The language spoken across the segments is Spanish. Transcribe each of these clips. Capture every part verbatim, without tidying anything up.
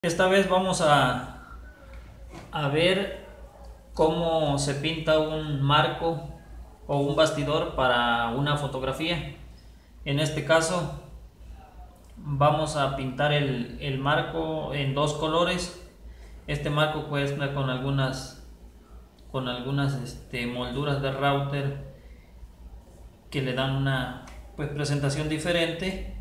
Esta vez vamos a, a ver cómo se pinta un marco o un bastidor para una fotografía. En este caso vamos a pintar el, el marco en dos colores. Este marco cuenta con algunas, con algunas este, molduras de router que le dan una pues, presentación diferente.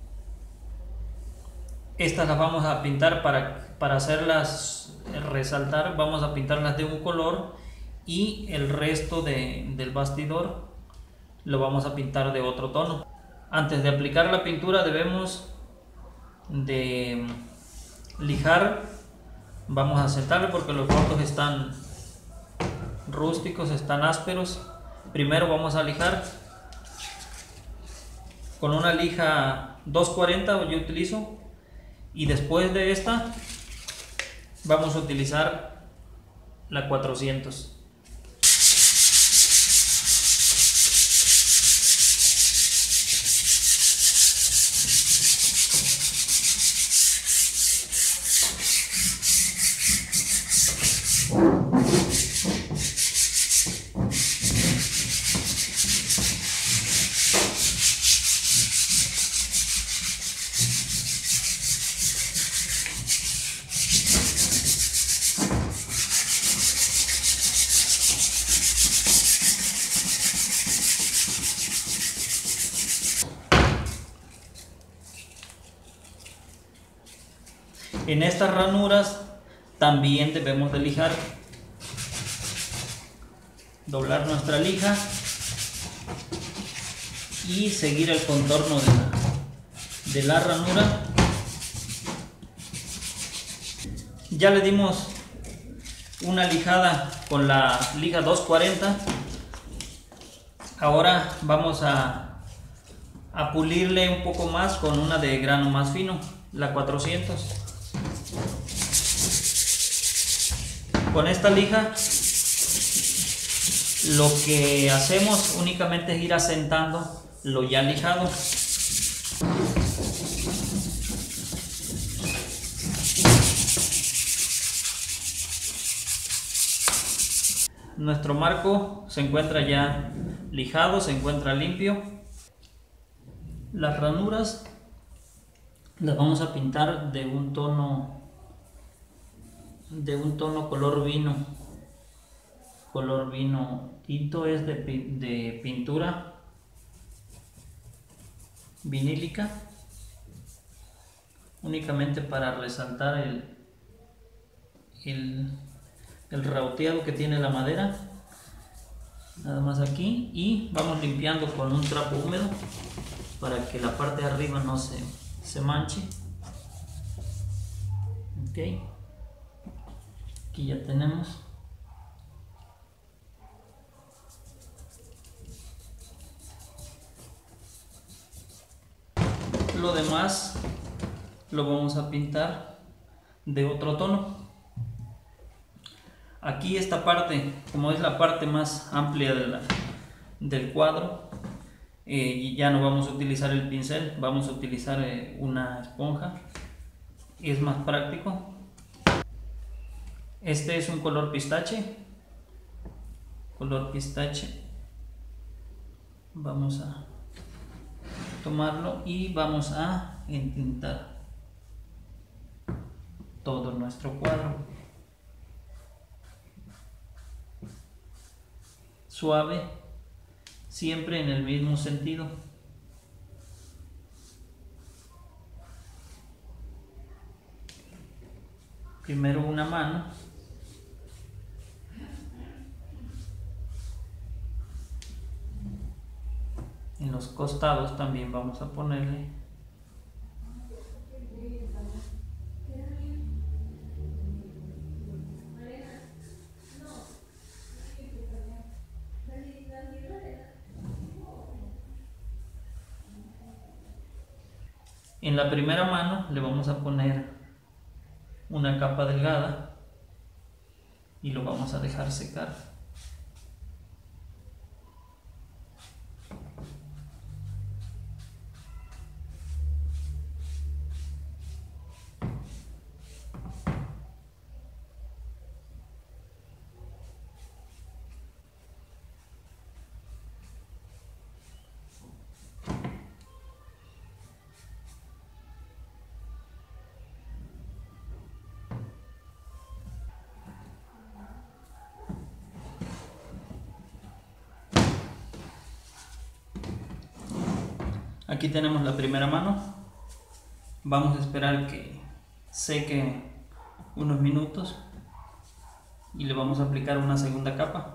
Estas las vamos a pintar para, para hacerlas resaltar, vamos a pintarlas de un color y el resto de, del bastidor lo vamos a pintar de otro tono. Antes de aplicar la pintura debemos de lijar, vamos a sentarlo porque los bordos están rústicos, están ásperos. Primero vamos a lijar con una lija doscientos cuarenta, yo utilizo. Y después de esta vamos a utilizar la cuatrocientos. En estas ranuras también debemos de lijar, doblar nuestra lija y seguir el contorno de la, de la ranura. Ya le dimos una lijada con la lija doscientos cuarenta. Ahora vamos a, a pulirle un poco más con una de grano más fino, la cuatrocientos. Con esta lija lo que hacemos únicamente es ir asentando lo ya lijado. Nuestro marco se encuentra ya lijado, se encuentra limpio. Las ranuras las vamos a pintar de un tono de un tono color vino, color vino tinto. Es de, de pintura vinílica, únicamente para resaltar el, el, el rauteado que tiene la madera, nada más aquí. Y vamos limpiando con un trapo húmedo para que la parte de arriba no se, se manche. Ok, aquí ya tenemos. Lo demás lo vamos a pintar de otro tono. Aquí esta parte, como es la parte más amplia de la, del cuadro, eh, ya no vamos a utilizar el pincel, vamos a utilizar eh, una esponja. Es más práctico. Este es un color pistache, color pistache. Vamos a tomarlo y vamos a entintar todo nuestro cuadro. Suave, siempre en el mismo sentido. Primero una mano. En los costados también vamos a ponerle. En la primera mano le vamos a poner una capa delgada y lo vamos a dejar secar. Aquí tenemos la primera mano. Vamos a esperar que seque unos minutos y le vamos a aplicar una segunda capa.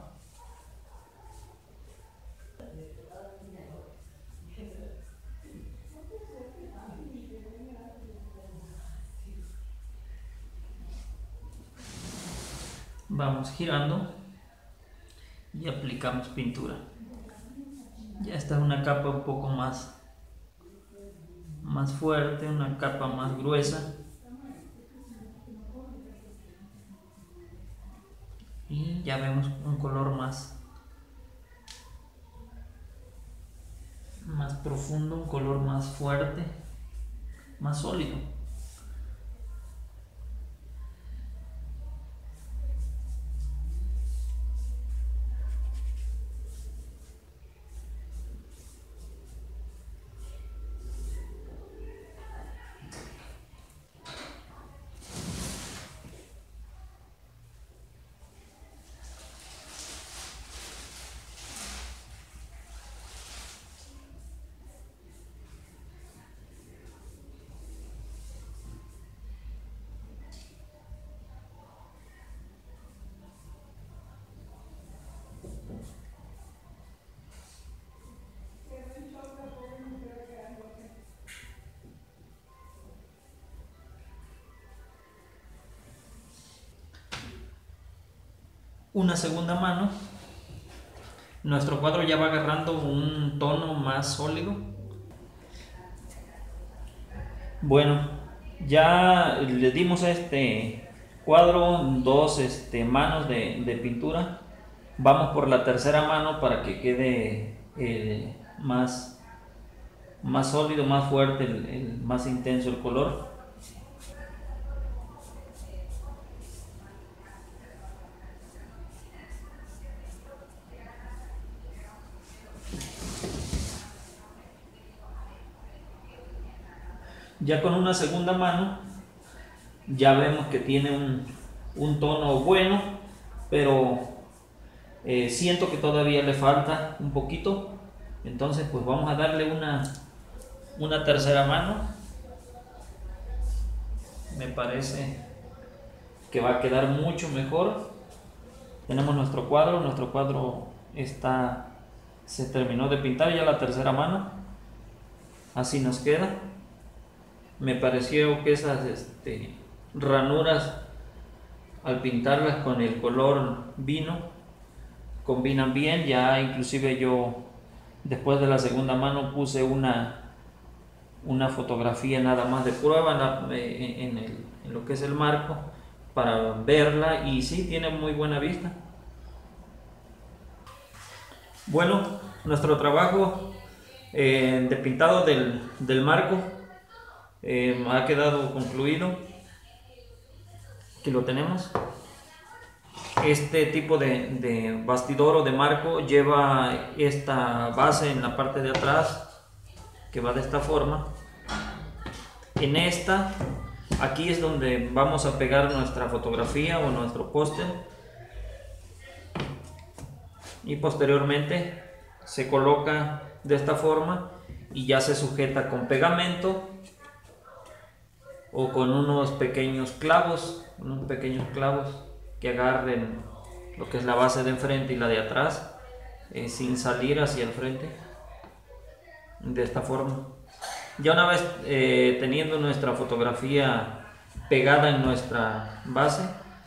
Vamos girando y aplicamos pintura. Ya está una capa un poco más, más fuerte, una capa más gruesa. Y ya vemos un color más, más profundo, un color más fuerte, más sólido. Una segunda mano, nuestro cuadro ya va agarrando un tono más sólido. Bueno, ya le dimos a este cuadro dos este, manos de, de pintura. Vamos por la tercera mano para que quede eh, más, más sólido, más fuerte, el, el, más intenso el color. Ya con una segunda mano ya vemos que tiene un, un tono bueno, pero eh, siento que todavía le falta un poquito. Entonces pues vamos a darle una, una tercera mano. Me parece que va a quedar mucho mejor. Tenemos nuestro cuadro, nuestro cuadro está, se terminó de pintar ya la tercera mano. Así nos queda. Me pareció que esas este, ranuras al pintarlas con el color vino combinan bien. Ya inclusive yo después de la segunda mano puse una, una fotografía nada más de prueba en, la, en, el, en lo que es el marco para verla, y sí, tiene muy buena vista. Bueno, nuestro trabajo eh, de pintado del, del marco Eh, ha quedado concluido. Aquí lo tenemos. Este tipo de, de bastidor o de marco lleva esta base en la parte de atrás que va de esta forma. En esta, aquí es donde vamos a pegar nuestra fotografía o nuestro póster, y posteriormente se coloca de esta forma y ya se sujeta con pegamento o con unos pequeños clavos, unos pequeños clavos que agarren lo que es la base de enfrente y la de atrás, eh, sin salir hacia el frente, de esta forma. Ya una vez eh, teniendo nuestra fotografía pegada en nuestra base,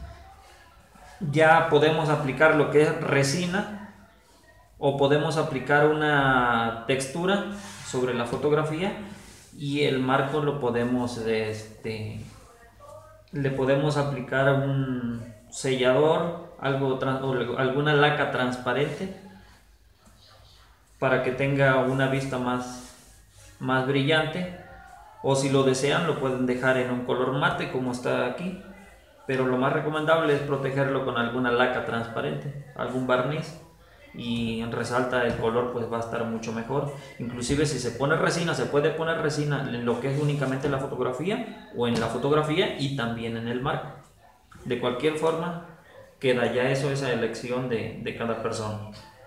ya podemos aplicar lo que es resina, o podemos aplicar una textura sobre la fotografía, y el marco lo podemos este, le podemos aplicar un sellador, algo, o alguna laca transparente para que tenga una vista más, más brillante, o si lo desean lo pueden dejar en un color mate como está aquí, pero lo más recomendable es protegerlo con alguna laca transparente, algún barniz, y resalta el color, pues va a estar mucho mejor. Inclusive si se pone resina, se puede poner resina en lo que es únicamente la fotografía, o en la fotografía y también en el marco. De cualquier forma queda ya eso, esa elección de, de cada persona.